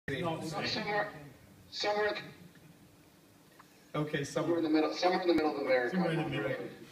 Somewhere Okay, in the middle of America. Somewhere in the middle.